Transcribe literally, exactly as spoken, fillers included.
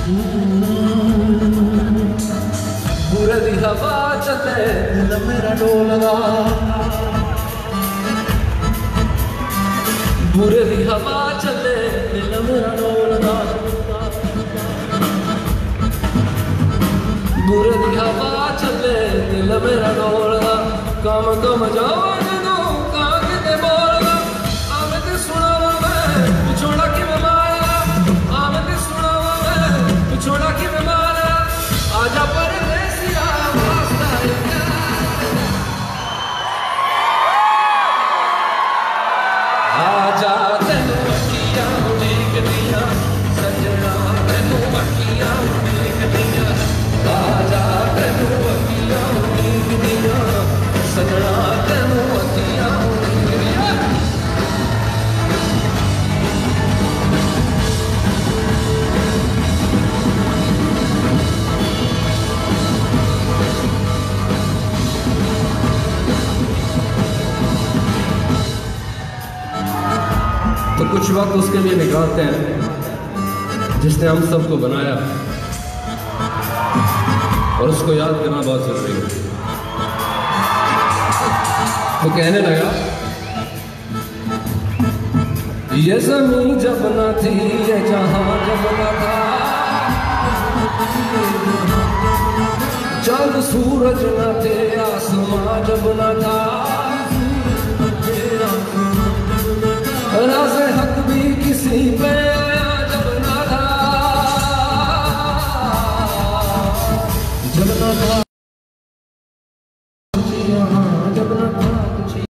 पूरे दी हवा चले दिल मेरा डोलदा, पूरे दी हवा चले दिल मेरा डोलदा, पूरे दी हवा चले दिल मेरा डोलदा। कम कम जावा जदों कां किते बोलदा, आवे ते सुनावा मैं पिछोड़ा किवें मारा, आवे ते सुनावा मैं पिछोड़ा किवें मारा। आजा परदेसिया वास्ता आजा तेनू अखियां उड़ीकदियां, सजना तेनू अखियां उड़ीकदियां, आजा तेनू अखियां उड़ीकदियां, सजना तेनू अखियां उड़ीकदियां। तो कुछ वक्त उसके लिए निकालते हैं जिसने हम सबको बनाया, और उसको याद करना बहुत जरूरी है। तो कहने लगा, ये ज़मीन जब न थी, ये जहां जब न था, चंद सूरज न थे, आसमां जब न था, राज़े हक भी किसी पे आया जब न था, जब न था